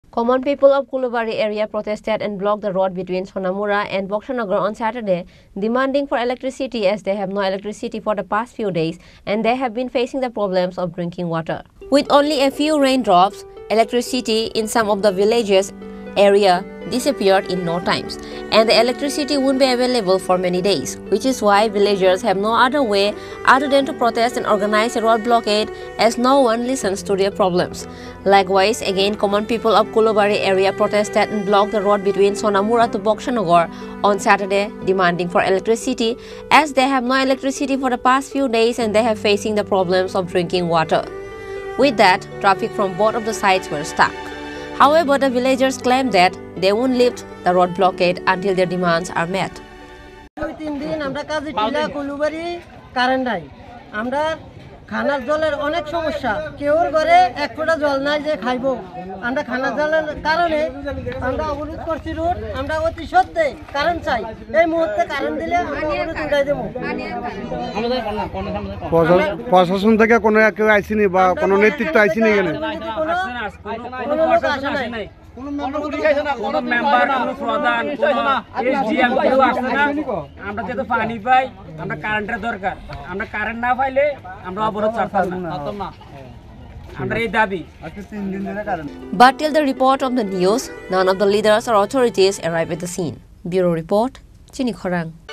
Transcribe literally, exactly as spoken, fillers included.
Common people of Kulubari area protested and blocked the road between Sonamura and Bokshanagar on Saturday, demanding for electricity as they have no electricity for the past few days and they have been facing the problems of drinking water. With only a few raindrops, electricity in some of the villages area disappeared in no times, and the electricity won't be available for many days, which is why villagers have no other way other than to protest and organize a road blockade as no one listens to their problems. Likewise, again, common people of Kulubari area protested and blocked the road between Sonamura to Bokshanagar on Saturday, demanding for electricity as they have no electricity for the past few days and they have facing the problems of drinking water. With that, traffic from both of the sides were stuck. However, the villagers claim that they won't lift the road blockade until their demands are met. খানার জলের অনেক সমস্যা কেউর ঘরে এক ফোঁটা জল নাই যে খাইবো আমরা খানার জলের কারণে আমরা অবরোধ করছি রোড আমরা অতি সত্ত্বে কারেন্ট চাই এই মুহূর্তে কারেন্ট দিলে আমরা অবরোধ উঠাই দেব প্রশাসন থেকে কোনো কেউ আইসিনি বা কোনো নেতৃত্ব আইসিনি এখানে কোনো লোক আসে নাই কোনো মেম্বার কোনো প্রধান কোনো এসডিএম কেউ আসে না আমরা যেহেতু পানি পাই আমরা কারেন্টের দরকার আমরা কারেন্ট না পাইলে আমরা অবরোধ ছাড়তাম না আমরা এই দাবি আজকে তিন দিন ধরে current But till the report of the news, none of the leaders or authorities arrived at the scene. Bureau Report, Chini Khorang.